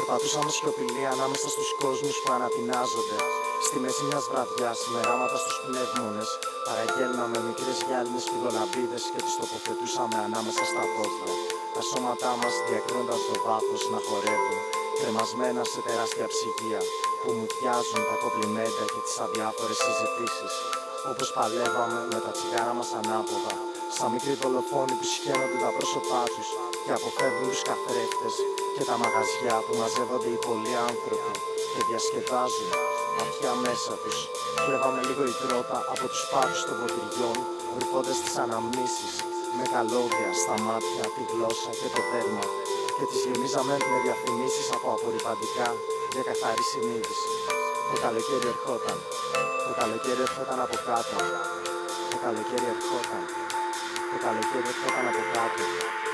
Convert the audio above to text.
Περπατούσαμε σιωπηλοί ανάμεσα στους κόσμους που ανατινάζονται. Στη μέση μιας βραδιάς, με ράματα στους πνεύμονες, παραγγέλναμε μικρές γυάλινες φιδωλαμπίδες και τις τοποθετούσαμε ανάμεσα στα πόδια. Τα σώματά μας διακρίνοντας το βάθος να χορεύουν, κρεμασμένα σε τεράστια ψυγεία που μουδιάζουν τα κομπλιμέντα και τις αδιάφορες συζητήσεις. Όπως παλεύαμε με τα τσιγάρα μας ανάποδα, σαν μικροί δολοφόνοι που σχένονται τα πρόσωπά τους και αποφεύγουν τους καθρέφτες και τα μαγαζιά που μαζεύονται οι πολλοί άνθρωποι και διασκεδάζουν βαθιά μέσα τους. Κλέβαμε λίγο υδρότα από τους πάτους των ποτηριών, ρουφώντας τις αναμνήσεις με καλώδια στα μάτια, τη γλώσσα και το δέρμα, και τις γεμίζαμε με διαφημίσεις από απορριπαντικά για καθαρή συνείδηση. Το καλοκαίρι ερχόταν. Το καλοκαίρι ερχόταν από κάτω. Το καλοκαίρι ερχόταν. Το καλοκαίρι ερχόταν από κάτω.